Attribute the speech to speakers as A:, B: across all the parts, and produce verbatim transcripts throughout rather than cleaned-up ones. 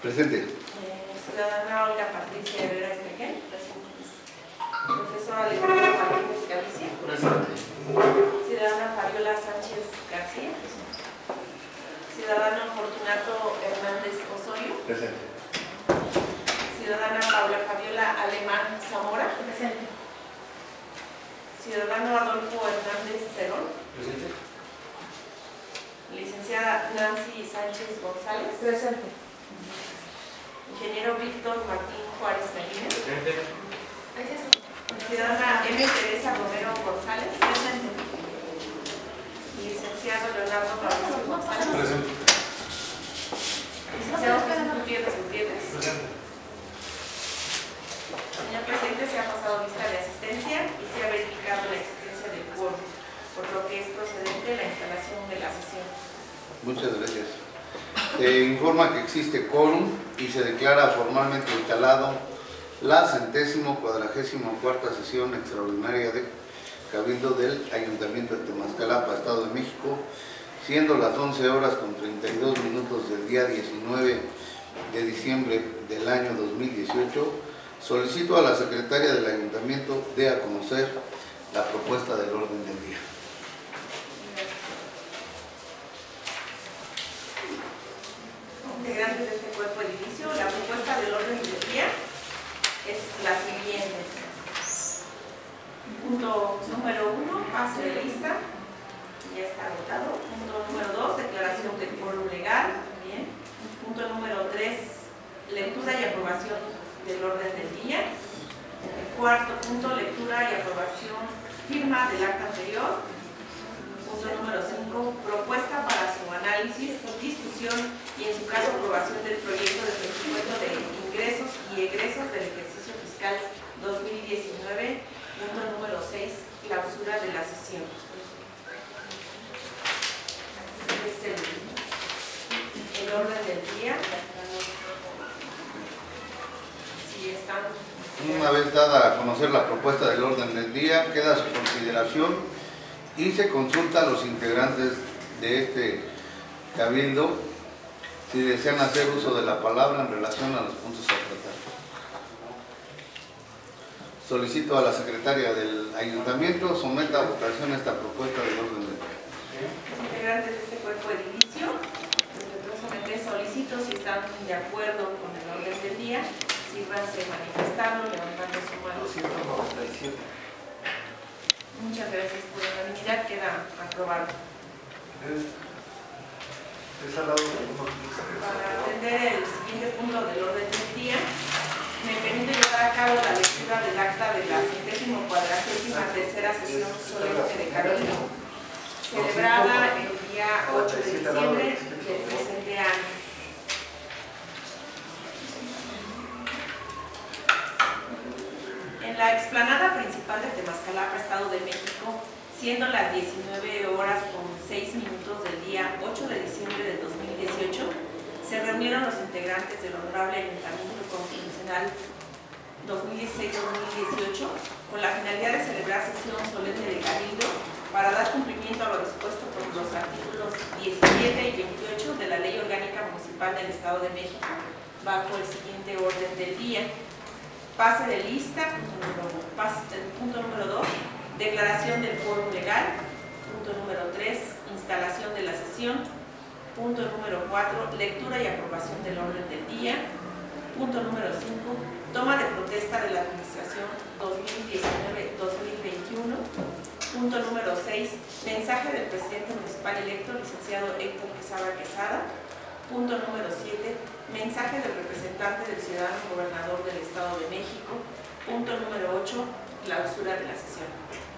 A: Presente.
B: Eh, ciudadana Olga Patricia Herrera Espequén. Presente. Profesora Leonora Martínez García.
C: Presente.
B: Ciudadana Fabiola Sánchez García. Ciudadano Fortunato Hernández Osorio.
C: Presente.
B: Ciudadana Paula Fabiola Alemán Zamora.
D: Presente.
B: Ciudadano Adolfo Hernández Cerón.
C: Presente.
B: Licenciada Nancy Sánchez González.
D: Presente.
B: Ingeniero Víctor Martín Juárez Medina.
C: Presente.
B: Ciudadana M. Teresa Romero González.
D: Presente.
B: Licenciado Leonardo Mauricio González.
C: Presente.
B: Licenciado Jesús Gutiérrez Gutiérrez.
C: Presente.
B: Señor presidente, se ha pasado lista de asistencia y se ha verificado la existencia del quórum, por lo que es procedente la instalación de la sesión.
A: Muchas gracias. Se informa que existe quórum y se declara formalmente instalado la centésimo cuadragésimo cuarta sesión extraordinaria de Cabildo del Ayuntamiento de Temascalapa, Estado de México, siendo las once horas con treinta y dos minutos del día diecinueve de diciembre del año dos mil dieciocho. Solicito a la secretaria del Ayuntamiento dé a conocer la propuesta del orden del día.
B: Integrantes de este cuerpo edilicio, la propuesta del orden del día es la siguiente. Punto número uno, pase de lista, ya está agotado. Punto número dos, declaración del quórum legal, bien. Punto número tres, lectura y aprobación del orden del día. El cuarto punto, lectura y aprobación, firma del acta anterior. Punto número cinco, propuesta para su análisis, discusión y en su caso aprobación del proyecto de presupuesto de ingresos y egresos del ejercicio fiscal dos mil diecinueve. Punto número seis, clausura de la sesión. Este es el, el orden del día. Si están...
A: Una vez dada a conocer la propuesta del orden del día, queda a su consideración y se consulta a los integrantes de este cabildo si desean hacer uso de la palabra en relación a los puntos a tratar. Solicito a la secretaria del Ayuntamiento someta a votación esta propuesta del orden del día.
B: Los integrantes de este cuerpo edilicio, respetuosamente solicito si están de acuerdo con el orden del día, sírvanse manifestando, levantando su mano.
C: doscientos noventa y siete.
B: Muchas gracias por la unanimidad, queda aprobado.
C: Es, es al lado de uno.
B: Para atender el siguiente punto del orden del día, me permite llevar a cabo la lectura del acta de la centésimo cuadragésima tercera sesión solemne de Cabildo, celebrada el día ocho de diciembre del presente año. En la explanada principal de Temascalapa, Estado de México, siendo las diecinueve horas con seis minutos del día ocho de diciembre de dos mil dieciocho, se reunieron los integrantes del Honorable Ayuntamiento Constitucional dos mil dieciséis dos mil dieciocho con la finalidad de celebrar sesión solemne de Cabildo para dar cumplimiento a lo dispuesto por los artículos diecisiete y veintiocho de la Ley Orgánica Municipal del Estado de México, bajo el siguiente orden del día. Pase de lista, punto número, pase, punto número dos, declaración del quórum legal. Punto número tres, instalación de la sesión. Punto número cuatro, lectura y aprobación del orden del día. Punto número cinco, toma de protesta de la Administración dos mil diecinueve dos mil veintiuno. Punto número seis, mensaje del presidente municipal electo, licenciado Héctor Quesada Quesada. Punto número siete, mensaje del representante del ciudadano gobernador del Estado de México. Punto número ocho, clausura de la sesión.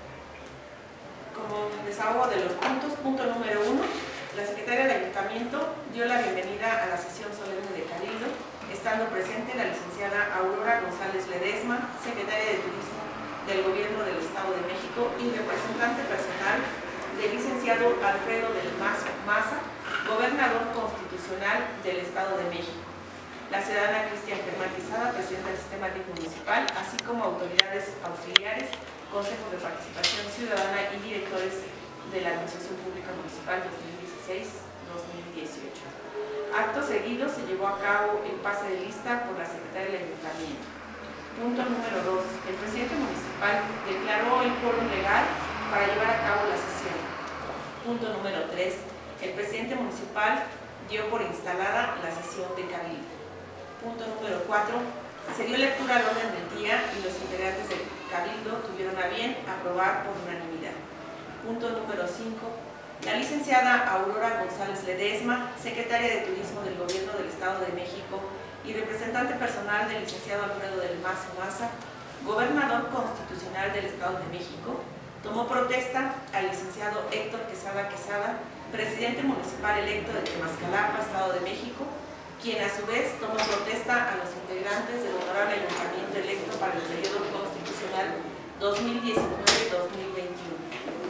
B: Como desahogo de los puntos, punto número uno, la secretaria del Ayuntamiento dio la bienvenida a la sesión solemne de Cabildo, estando presente la licenciada Aurora González Ledesma, secretaria de Turismo del Gobierno del Estado de México y representante personal del licenciado Alfredo del Mazo Maza, gobernador constitucional del Estado de México. La ciudadana Cristian Germán Quesada, presidenta del Sistema Técnico Municipal, así como autoridades auxiliares, consejos de participación ciudadana y directores de la Administración Pública Municipal dos mil dieciséis dos mil dieciocho. Acto seguido se llevó a cabo el pase de lista por la Secretaría del Ayuntamiento. Punto número dos. El presidente municipal declaró el quórum legal para llevar a cabo la sesión. Punto número tres. El presidente municipal dio por instalada la sesión de cabildo. Punto número cuatro. Se dio lectura al orden del día y los integrantes del cabildo tuvieron a bien aprobar por unanimidad. Punto número cinco. La licenciada Aurora González Ledesma, secretaria de Turismo del Gobierno del Estado de México y representante personal del licenciado Alfredo del Mazo Maza, gobernador constitucional del Estado de México, tomó protesta al licenciado Héctor Quesada Quesada, presidente municipal electo de Temascalapa, Estado de México, quien a su vez tomó protesta a los integrantes del honorable ayuntamiento electo para el periodo constitucional dos mil diecinueve a dos mil veintiuno.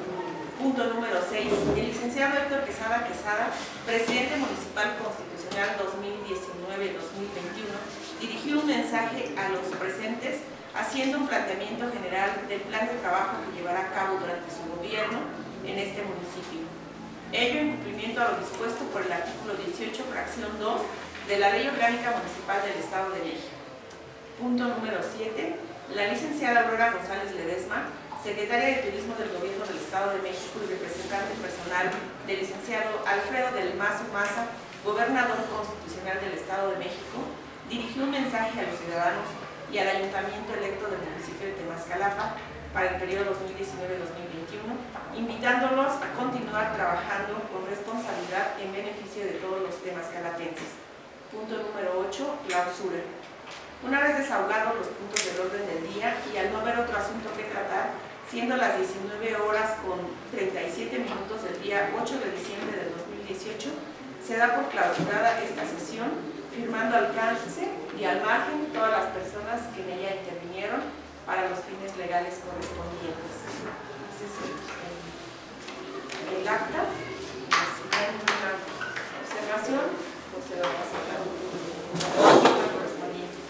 B: Punto número seis. El licenciado Héctor Quesada Quesada, presidente municipal constitucional dos mil diecinueve a dos mil veintiuno, dirigió un mensaje a los presentes haciendo un planteamiento general del plan de trabajo que llevará a cabo durante su gobierno en este municipio. Ello en cumplimiento a lo dispuesto por el artículo dieciocho, fracción dos de la Ley Orgánica Municipal del Estado de México. Punto número siete. La licenciada Aurora González Ledesma, secretaria de Turismo del Gobierno del Estado de México y representante personal del licenciado Alfredo del Mazo Maza, gobernador constitucional del Estado de México, dirigió un mensaje a los ciudadanos y al ayuntamiento electo del municipio de Temascalapa para el periodo dos mil diecinueve a dos mil veintiuno, invitándolos a continuar trabajando con responsabilidad en beneficio de todos los temascalatenses. Punto número ocho. Clausura. Una vez desahogados los puntos del orden del día y al no haber otro asunto que tratar, siendo las diecinueve horas con treinta y siete minutos del día ocho de diciembre del dos mil dieciocho, se da por clausurada esta sesión, firmando alcance y al margen todas las personas que en ella intervinieron para los fines legales correspondientes. Ese es el, el, el acta. Si hay una observación, pues se va a pasar la correspondiente.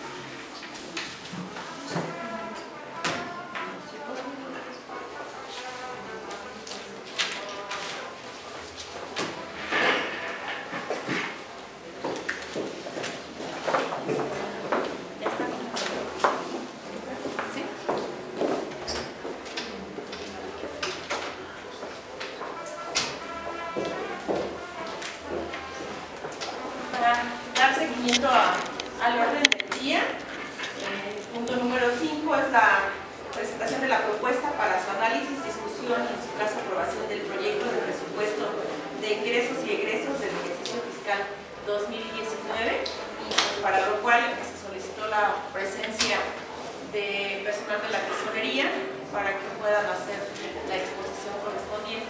B: A, al orden del día, el punto número cinco es la presentación de la propuesta para su análisis, discusión y en su caso aprobación del proyecto de presupuesto de ingresos y egresos del ejercicio fiscal dos mil diecinueve, y pues para lo cual se solicitó la presencia de personal de la tesorería para que puedan hacer la exposición correspondiente.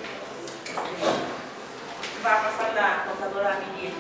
B: Va a pasar la contadora Miguel.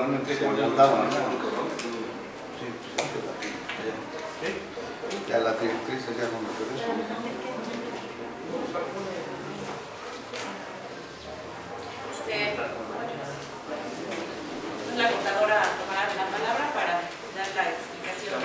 A: regularmente cuando daban, ¿no? Sí, pues, ya las directrices ya no me interesan.
B: La contadora tomará la palabra para dar la explicación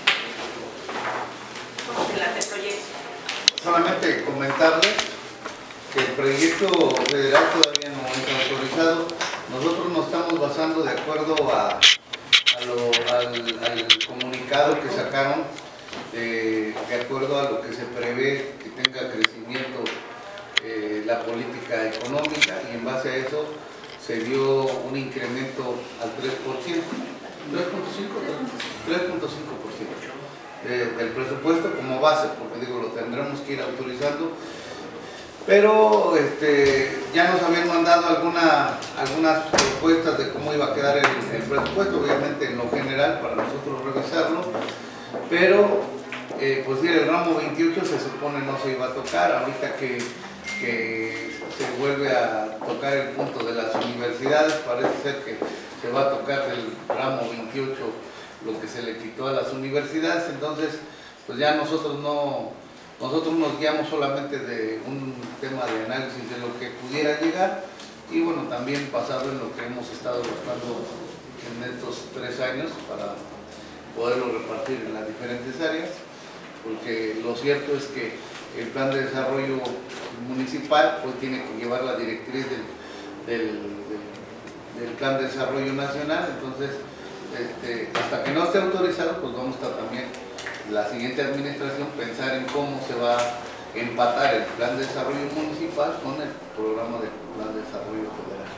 B: del anteproyecto.
A: Solamente comentarles que el proyecto federal todavía no es autorizado. Nosotros nos estamos basando de acuerdo a, a lo, al, al comunicado que sacaron, eh, de acuerdo a lo que se prevé que tenga crecimiento eh, la política económica, y en base a eso se dio un incremento al tres por ciento, tres punto cinco por ciento de, del presupuesto como base, porque digo, lo tendremos que ir autorizando. Pero este, ya nos habían mandado alguna, algunas propuestas de cómo iba a quedar el, el presupuesto, obviamente en lo general para nosotros revisarlo, pero eh, pues sí, el ramo veintiocho se supone no se iba a tocar. Ahorita que, que se vuelve a tocar el punto de las universidades, parece ser que se va a tocar del ramo veintiocho lo que se le quitó a las universidades. Entonces pues ya nosotros no... Nosotros nos guiamos solamente de un tema de análisis de lo que pudiera llegar, y bueno, también basado en lo que hemos estado buscando en estos tres años para poderlo repartir en las diferentes áreas, porque lo cierto es que el plan de desarrollo municipal pues tiene que llevar la directriz del, del, del, del plan de desarrollo nacional. Entonces este, hasta que no esté autorizado, pues vamos a estar también la siguiente administración pensar en cómo se va a empatar el plan de desarrollo municipal con el programa de plan de desarrollo federal.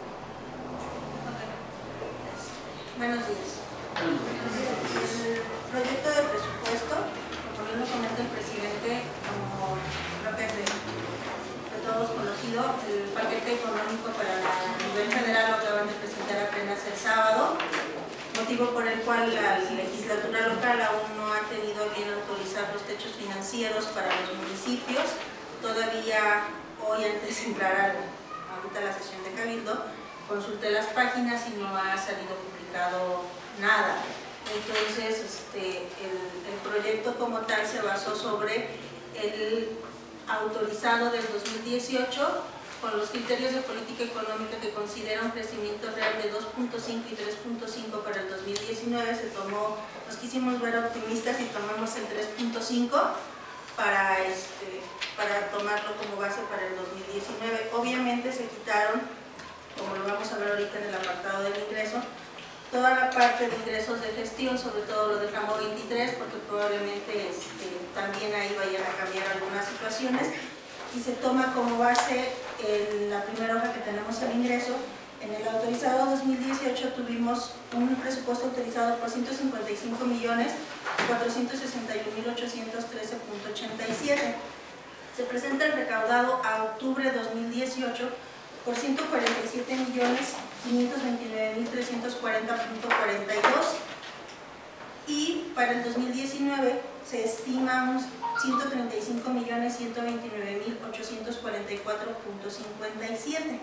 D: Buenos días. El proyecto de presupuesto, como bien lo comenta el presidente, como creo que es de, de todos conocido, el paquete económico para el nivel federal lo acaban de presentar apenas el sábado, motivo por el cual la legislatura local aún no ha tenido bien autorizar los techos financieros para los municipios. Todavía hoy, antes de entrar a ahorita la sesión de Cabildo, consulté las páginas y no ha salido publicado nada. Entonces este, el, el proyecto como tal se basó sobre el autorizado del dos mil dieciocho con los criterios de política económica que considera un crecimiento real de dos punto cinco y tres punto cinco para el dos mil diecinueve. Se tomó, nos quisimos ver optimistas y tomamos el tres punto cinco para, este, para tomarlo como base para el dos mil diecinueve. Obviamente se quitaron, como lo vamos a ver ahorita en el apartado del ingreso, toda la parte de ingresos de gestión, sobre todo lo del ramo veintitrés, porque probablemente este, también ahí vayan a cambiar algunas situaciones, y se toma como base en la primera hoja que tenemos el ingreso. En el autorizado dos mil dieciocho tuvimos un presupuesto autorizado por ciento cincuenta y cinco millones cuatrocientos sesenta y un mil ochocientos trece punto ochenta y siete. Se presenta el recaudado a octubre de dos mil dieciocho por ciento cuarenta y siete millones quinientos veintinueve mil trescientos cuarenta punto cuarenta y dos, y para el dos mil diecinueve se estima un ciento treinta y cinco millones ciento veintinueve mil ochocientos cuarenta y cuatro punto cincuenta y siete.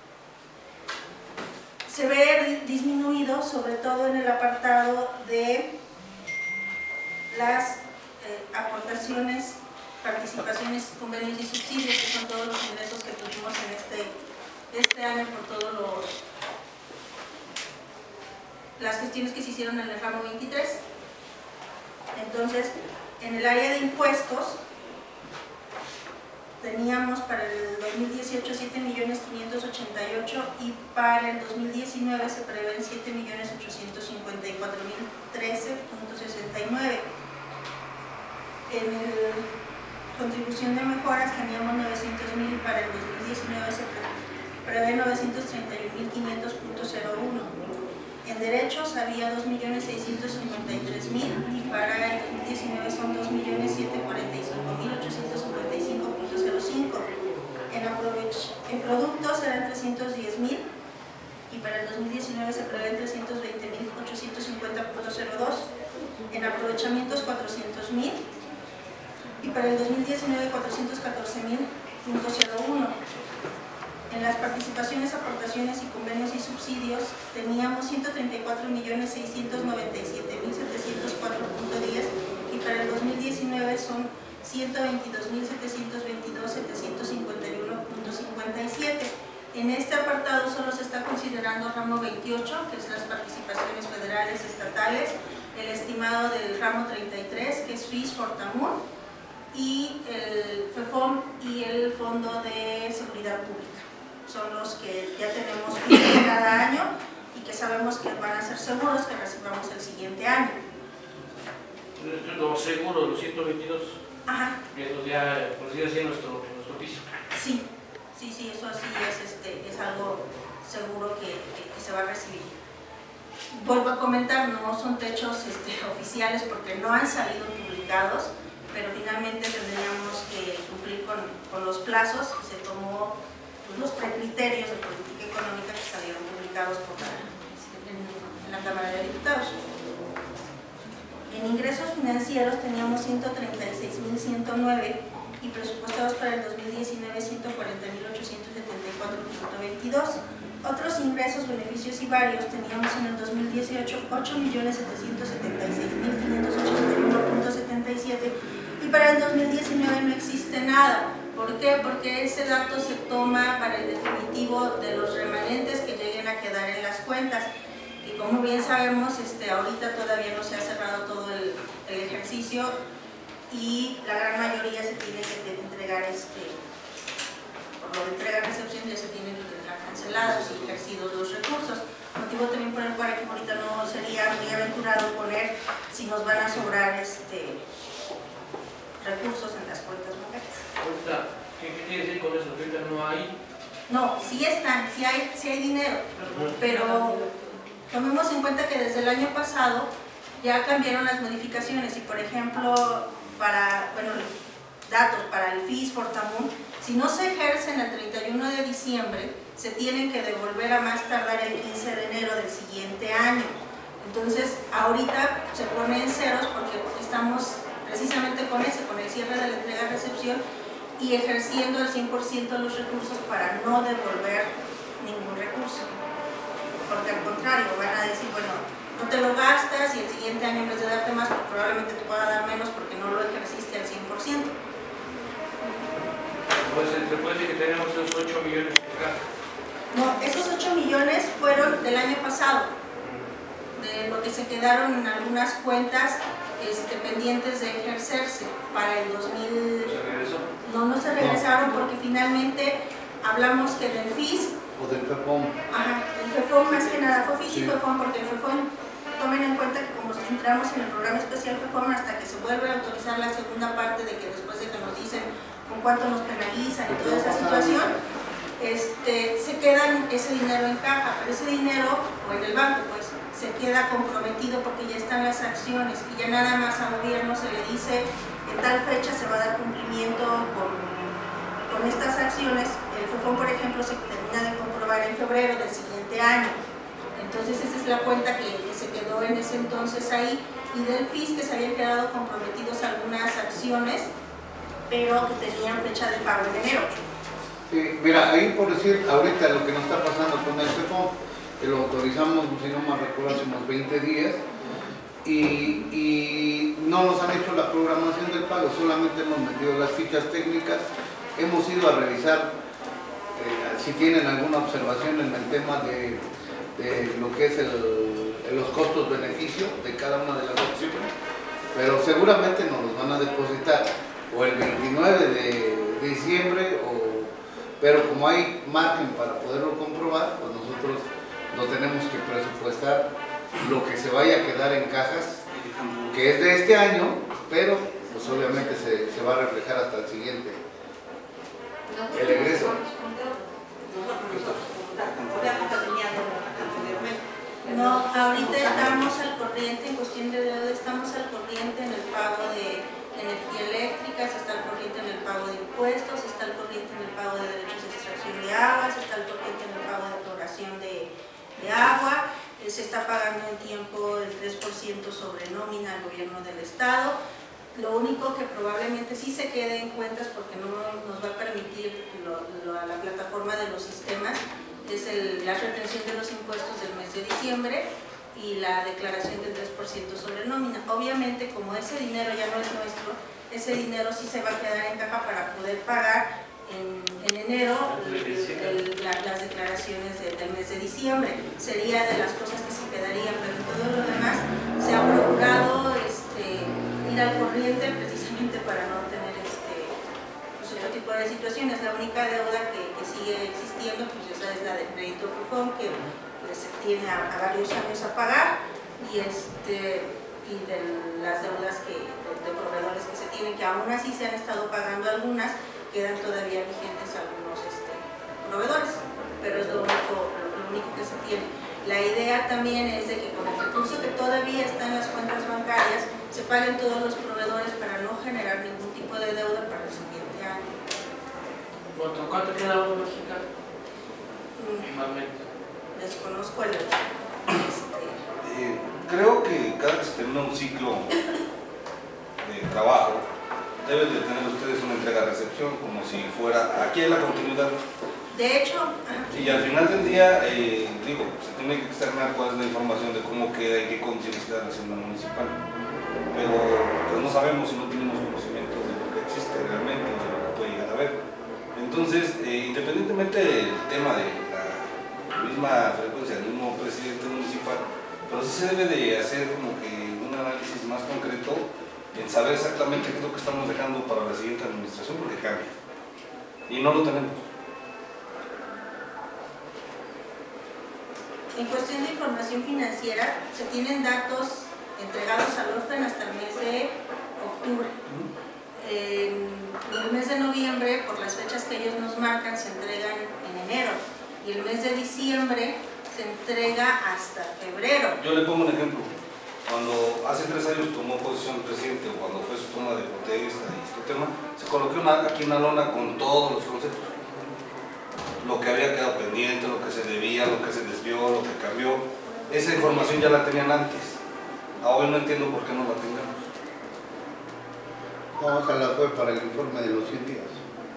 D: Se ve disminuido sobre todo en el apartado de las eh, aportaciones, participaciones, convenios y subsidios, que son todos los ingresos que tuvimos en este, este año por todos los las gestiones que se hicieron en el ramo veintitrés. Entonces, en el área de impuestos teníamos para el dos mil dieciocho siete millones quinientos ochenta y ocho, y para el dos mil diecinueve se prevén siete millones ochocientos cincuenta y cuatro mil trece punto sesenta y nueve. En el contribución de mejoras teníamos novecientos mil, y para el dos mil diecinueve se prevé novecientos treinta y un mil quinientos punto cero uno. En derechos había dos millones seiscientos cincuenta y tres mil, y para el dos mil diecinueve son dos millones setecientos cuarenta y cinco mil ochocientos cincuenta y cinco punto cero cinco. En, en productos eran trescientos diez mil, y para el dos mil diecinueve se prevén trescientos veinte mil ochocientos cincuenta punto cero dos. En aprovechamientos cuatrocientos mil, y para el dos mil diecinueve cuatrocientos catorce mil punto cero uno. En las participaciones, aportaciones y convenios y subsidios teníamos ciento treinta y cuatro millones seiscientos noventa y siete mil setecientos cuatro punto diez y para el dos mil diecinueve son ciento veintidós mil setecientos veintidós mil setecientos cincuenta y uno punto cincuenta y siete. En este apartado solo se está considerando ramo veintiocho, que es las participaciones federales estatales, el estimado del ramo treinta y tres, que es F I S Fortamun, y el FEFOM y el Fondo de Seguridad Pública. Son los que ya tenemos cada año y que sabemos que van a ser seguros que recibamos el siguiente año.
E: Los seguros, los ciento veintidós,
D: Ajá.
E: eso ya, por decir así, nuestro, nuestro piso.
D: Sí, sí, sí, eso sí es, este, es algo seguro que, que, que se va a recibir. Vuelvo a comentar, no son techos este, oficiales porque no han salido publicados, pero finalmente tendríamos que cumplir con, con los plazos y se tomó pues, los precriterios de política económica que salieron publicados por la, en, en la Cámara de Diputados. En ingresos financieros teníamos ciento treinta y seis mil ciento nueve y presupuestados para el dos mil diecinueve ciento cuarenta mil ochocientos setenta y cuatro punto veintidós. Otros ingresos, beneficios y varios teníamos en el dos mil dieciocho ocho millones setecientos setenta y seis mil quinientos ochenta y uno punto setenta y siete y para el dos mil diecinueve no existe nada. ¿Por qué? Porque ese dato se toma para el definitivo de los remanentes que lleguen a quedar en las cuentas. Y como bien sabemos, este, ahorita todavía no se ha cerrado todo el, el ejercicio y la gran mayoría se tiene que entregar, este, por lo de entrega-recepción ya se tienen que dejar cancelados y ejercidos los recursos. Motivo también por el cual aquí ahorita no sería muy aventurado poner si nos van a sobrar este, recursos en las cuentas bancarias.
E: Ahorita, ¿qué quiere decir con eso? Ahorita no hay.
D: No, sí están, sí hay, sí hay dinero, pero tomemos en cuenta que desde el año pasado ya cambiaron las modificaciones y por ejemplo, para, bueno, datos para el F I S Fortamun, si no se ejercen el treinta y uno de diciembre, se tienen que devolver a más tardar el quince de enero del siguiente año. Entonces, ahorita se pone en ceros porque estamos precisamente con ese, con el cierre de la entrega-recepción y ejerciendo al cien por ciento los recursos para no devolver ningún recurso. Porque al contrario, van a decir, bueno, no te lo gastas y el siguiente año en vez de darte más, pues probablemente te pueda dar menos porque no lo ejerciste al cien por ciento.
E: Pues se puede decir que tenemos esos ocho millones acá.
D: No, esos ocho millones fueron del año pasado, de lo que se quedaron en algunas cuentas este, pendientes de ejercerse para el dos mil.
E: ¿Se regresó?
D: No, no se regresaron porque finalmente hablamos que del F I S
A: O del FEFOM.
D: Ajá, el FEFOM más que nada, fue F I S
A: Sí.
D: y FEFOM, porque el FEFOM, tomen en cuenta que como entramos en el programa especial FEFOM hasta que se vuelve a autorizar la segunda parte de que después de que nos dicen con cuánto nos penalizan y toda esa situación, este, se quedan ese dinero en caja, pero ese dinero, o en el banco, pues, se queda comprometido porque ya están las acciones y ya nada más al gobierno se le dice en tal fecha se va a dar cumplimiento con, con estas acciones. El FEFOM, por ejemplo, se termina de comprobar en febrero del siguiente año. Entonces esa es la cuenta que, que se quedó en ese entonces ahí, y del F I S que se habían quedado comprometidos algunas acciones, pero que tenían fecha de pago en enero.
A: Sí, mira, ahí por decir, ahorita lo que nos está pasando con el FEFOM, que lo autorizamos, si no me recuerdo, hace unos veinte días, y, y no nos han hecho la programación del pago, solamente hemos metido las fichas técnicas, hemos ido a revisar eh, si tienen alguna observación en el tema de, de lo que es el, los costos-beneficios de cada una de las opciones, pero seguramente nos los van a depositar o el veintinueve de diciembre, o, pero como hay margen para poderlo comprobar, pues nosotros lo tenemos que presupuestar lo que se vaya a quedar en cajas, que es de este año, pero pues obviamente se, se va a reflejar hasta el siguiente, el egreso.
D: No, ahorita estamos al corriente, en cuestión de deuda, estamos al corriente en el pago de energía eléctrica, se está al corriente en el pago de impuestos, se está al corriente en el pago de derechos de extracción de agua, se está al corriente en el pago de exploración de, de agua, eh, se está pagando en tiempo el tres por ciento sobre nómina al gobierno del estado. Lo único que probablemente sí se quede en cuentas, porque no nos va a permitir lo, lo, a la plataforma de los sistemas, es el, la retención de los impuestos del mes de diciembre y la declaración del tres por ciento sobre nómina. Obviamente, como ese dinero ya no es nuestro, ese dinero sí se va a quedar en caja para poder pagar en, en enero el, el, la, las declaraciones de, del mes de diciembre. Sería de las cosas que se quedarían, pero en todo lo demás se ha procurado este, ir al corriente precisamente para no tener este, pues, otro tipo de situaciones. La única deuda que, que sigue existiendo, pues esa es la del crédito Fufón, que, que se tiene a, a varios años a pagar, y este y de las deudas que, de, de proveedores que se tienen, que aún así se han estado pagando algunas, quedan todavía vigentes algunos este, proveedores, pero es lo único, lo único que se tiene. La idea también es de que con el recurso que todavía está en las cuentas bancarias, se paguen todos los proveedores para no generar ningún tipo de deuda para el siguiente año.
E: ¿Cuánto, cuánto queda uno mexicano?
D: Mm, desconozco el... Este,
F: Eh, creo que cada que se termina un ciclo de trabajo, deben de tener ustedes una entrega-recepción, como si fuera, aquí hay la continuidad.
D: de hecho,
F: Y al final del día, eh, digo, se tiene que externar cuál es la información de cómo queda y qué condiciones queda la hacienda municipal. Pero pues no sabemos si no tenemos conocimiento de lo que existe realmente, de lo que puede llegar a ver. Entonces, eh, independientemente del tema de la misma frecuencia del mismo presidente municipal, pero sí se debe de hacer como que un análisis más concreto en saber exactamente qué es lo que estamos dejando para la siguiente administración, porque cambia. Y no lo tenemos.
D: en cuestión de información financiera, se tienen datos entregados al ORFEN hasta el mes de octubre. En el mes de noviembre, por las fechas que ellos nos marcan, se entregan en enero, y el mes de diciembre se entrega hasta febrero.
F: Yo le pongo un ejemplo. Cuando hace tres años tomó posición el presidente, o cuando fue su toma de protesta y este tema, se colocó una, aquí una lona con todos los conceptos. Lo que había quedado pendiente, lo que se debía, lo que se desvió, lo que cambió. Esa información ya la tenían antes. Ahora no entiendo por qué no la tengamos.
A: Vamos a la fue para el informe de los cien días.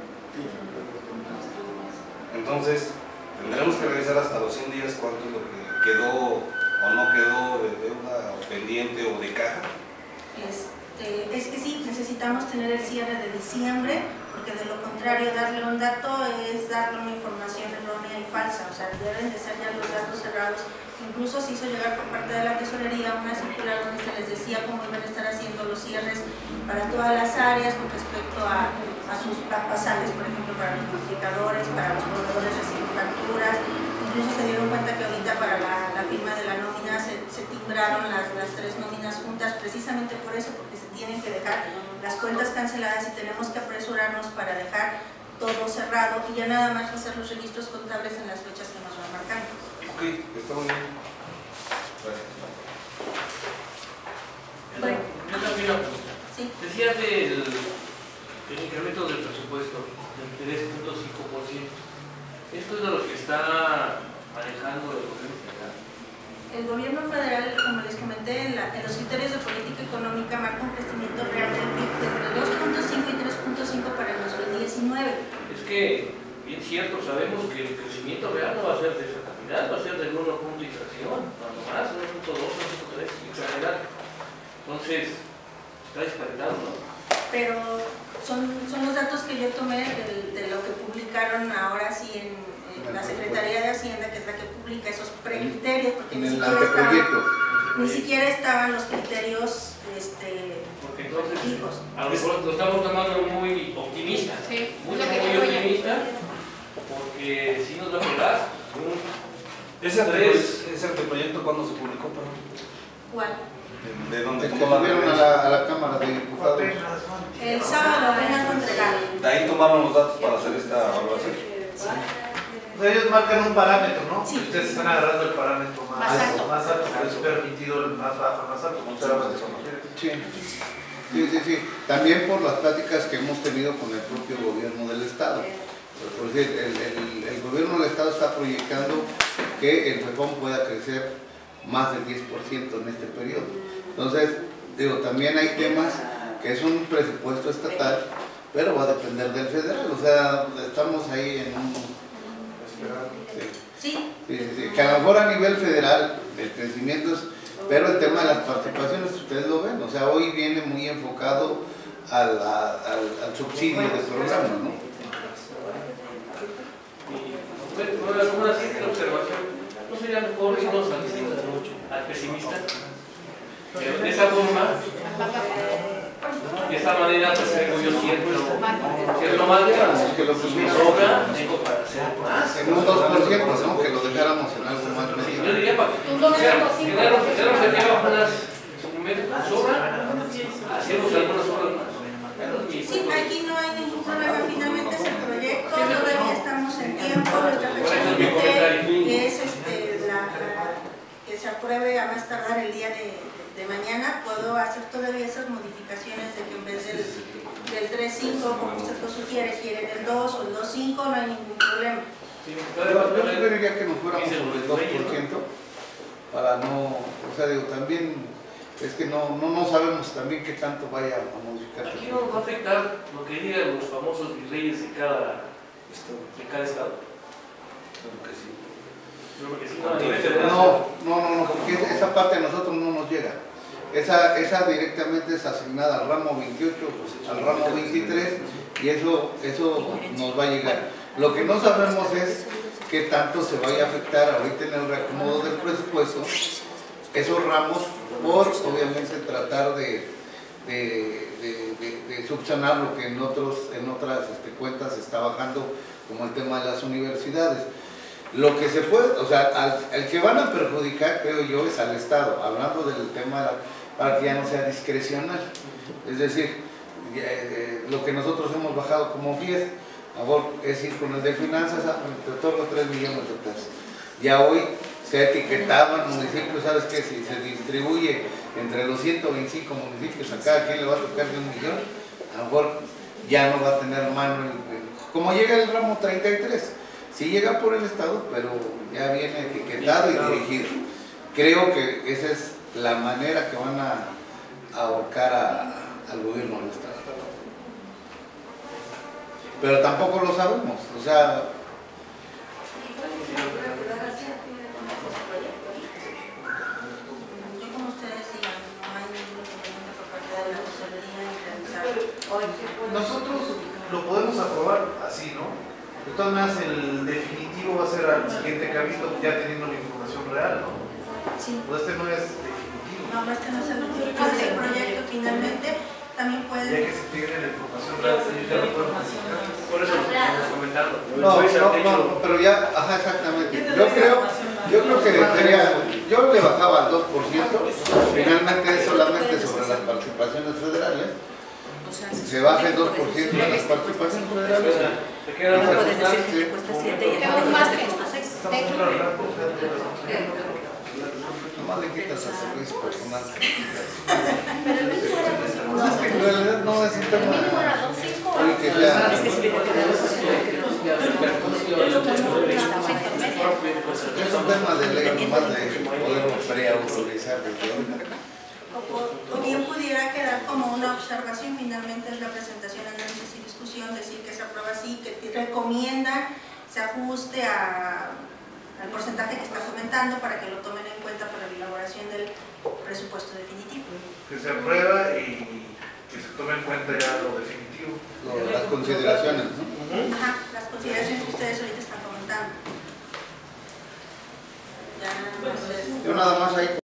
F: Entonces, tendremos que revisar hasta los cien días cuánto es lo que quedó o no quedó de deuda o pendiente o de caja.
D: Este, es que sí, necesitamos tener el cierre de diciembre, porque de lo contrario darle un dato es darle una información errónea y falsa. O sea, deben de ser ya los datos cerrados. Incluso se hizo llegar por parte de la tesorería una circular donde se les decía cómo iban a estar haciendo los cierres para todas las áreas con respecto a, a sus pasajes, por ejemplo, para los multiplicadores, para los proveedores recibir facturas. Incluso se dieron cuenta que ahorita para la, la firma de la nómina se, se timbraron las, las tres nóminas juntas, precisamente por eso, porque se tienen que dejar las cuentas canceladas y tenemos que apresurarnos para dejar todo cerrado y ya nada más hacer los registros contables en las fechas que nos van marcando.
F: Ok, está muy bien. Gracias.
D: Bueno.
E: Yo también una pregunta.
D: Sí.
E: Decías del, del incremento del presupuesto del tres punto cinco por ciento. ¿Esto es de lo que está manejando el gobierno federal?
D: El gobierno federal, como les comenté, en, la, en los criterios de política económica marca un crecimiento real del P I B de entre dos punto cinco y tres punto cinco para el dos mil diecinueve.
E: Es que, bien cierto, sabemos que el crecimiento real no va a ser de esa cantidad, va a ser del uno punto y fracción, cuando más, uno punto dos, uno punto tres, exagerado. Entonces, está disparitado, ¿no?
D: Pero son, son los datos que yo tomé de, de lo que publicaron ahora sí en, en la Secretaría de Hacienda, que es la que publica esos precriterios, porque
A: En
D: ni
A: el
D: siquiera, estaban,
A: anteproyecto.
D: ni siquiera estaban los criterios este,
E: Porque entonces,
D: fijos.
E: a lo mejor lo estamos tomando muy optimista,
B: Sí,
E: muy,
B: lo que
E: muy
B: digo yo.
E: optimista, porque sí nos va a pegar.
F: ¿Ese
E: Tres.
F: ante- ese anteproyecto cuándo se publicó? Perdón?
D: ¿Cuál?
F: ¿De, de dónde
A: Es que
F: tomó la
A: subieron a
F: referencia?
A: la, a la Cámara de Diputados.
D: El sábado apenas lo entregaron.
F: De ahí tomaron los datos para hacer esta evaluación.
C: O sea, ellos marcan un parámetro, ¿no?
D: Sí.
C: Y ustedes están agarrando el parámetro más,
D: Más alto.
C: más alto, pero es permitido el más bajo, el más alto, como ustedes lo reconocieron.
A: Sí. Sí, sí, sí. También por las pláticas que hemos tenido con el propio gobierno del Estado. Por decir, el, el, el gobierno del Estado está proyectando que el Fefón pueda crecer más del diez por ciento en este periodo. Entonces, digo, también hay temas que es un presupuesto estatal, pero va a depender del federal, o sea, estamos ahí en un... Sí,
D: Sí.
A: sí, sí, sí, que a lo mejor a nivel federal el crecimiento es, pero el tema de las participaciones ustedes lo ven, o sea, hoy viene muy enfocado al, a- al, al subsidio de programa, ¿no?
E: Y, bueno, alguna simple observación, ¿no sería mejor irnos al, al pesimista? De, de esa forma, de esta manera, pues tengo yo cierto, cierto más de
A: Que lo
E: me
A: pusiera
E: sobra, tengo para hacer más.
A: en un dos por ciento, ¿no? Que lo dejáramos en algo más
E: Yo
A: medido.
E: diría para que quedáramos que lleva unas documentos sobra, hacemos algunas cosas más.
D: Sí, aquí no hay ningún problema, finalmente es el proyecto, todavía estamos en tiempo, nuestra fecha límite es este, la, que se apruebe a más tardar el día de, de mañana. Puedo hacer todavía esas modificaciones de que en vez del, del tres cinco, como usted lo sugiere, quieren el dos o el dos cinco, no hay ningún problema.
A: Yo, yo sugeriría que nos fuéramos sobre el dos por ciento para no, o sea, digo, también es que no, no, no sabemos también qué tanto vaya a modificar.
E: Aquí no nos va a afectar lo que digan los famosos virreyes de cada, de cada estado. No, porque si no, a nivel federal.
A: No, no, no, no, porque esa parte a nosotros no nos llega. Esa, esa directamente es asignada al ramo veintiocho, al ramo veintitrés, y eso, eso nos va a llegar. Lo que no sabemos es qué tanto se vaya a afectar ahorita en el reacomodo del presupuesto esos ramos, por obviamente tratar de, de, de, de, de subsanar lo que en, otros, en otras este, cuentas está bajando, como el tema de las universidades. Lo que se puede, o sea, al, al que van a perjudicar, creo yo, es al Estado, hablando del tema de la, para que ya no sea discrecional. Es decir, eh, lo que nosotros hemos bajado como F I E S, a favor, es ir con el de finanzas, ah, te otorgo tres millones de pesos. Ya hoy se ha etiquetado al municipio, ¿sabes qué? Si se distribuye entre los ciento veinticinco municipios, a cada quien le va a tocar de un millón, a lo mejor ya no va a tener mano, en, en, como llega el ramo treinta y tres, sí llega por el Estado, pero ya viene etiquetado y dirigido. Creo que esa es la manera que van a, a ahorcar a, al gobierno del Estado. Pero tampoco lo sabemos, o sea...
C: Nosotros lo podemos aprobar así, ¿no? De todas maneras, el definitivo va a ser al siguiente cabildo, ya teniendo la información real, ¿no?
D: Sí.
C: Pues este no es definitivo.
D: No, este no es el definitivo, es el proyecto finalmente. También
C: Ya
D: puede...
C: que se tiene la información real, ya lo podemos modificar.
E: Por eso lo estamos comentando.
A: No, no, no, pero ya, ajá, exactamente. Yo creo, yo creo que sería, yo le bajaba al dos por ciento, finalmente es solamente sobre las participaciones federales. Se baja el dos por ciento de las participaciones federales.
E: Se queda
B: No
E: una
B: puedes decir que te cuesta siete y ya te cuesta seis.
C: Estamos hablando
A: Nomás le quitas a servicios personales.
D: Pero el mínimo era dos
A: Pues es que en realidad no es un tema. Oye, que ya.
B: Es que si hubiera quedado
A: Es un tema de ley, nomás de poderlo preautorizar desde ahorita.
D: O, o bien pudiera quedar como una observación, finalmente es la presentación, análisis y discusión, decir que se aprueba así, que te recomiendan se ajuste a, al porcentaje que está comentando para que lo tomen en cuenta para la elaboración del presupuesto definitivo.
C: que se aprueba y que se tome en cuenta ya lo definitivo.
A: Lo- Las consideraciones, ¿no?
D: Ajá, las consideraciones que ustedes ahorita están comentando. Ya, entonces...
A: Yo nada más ahí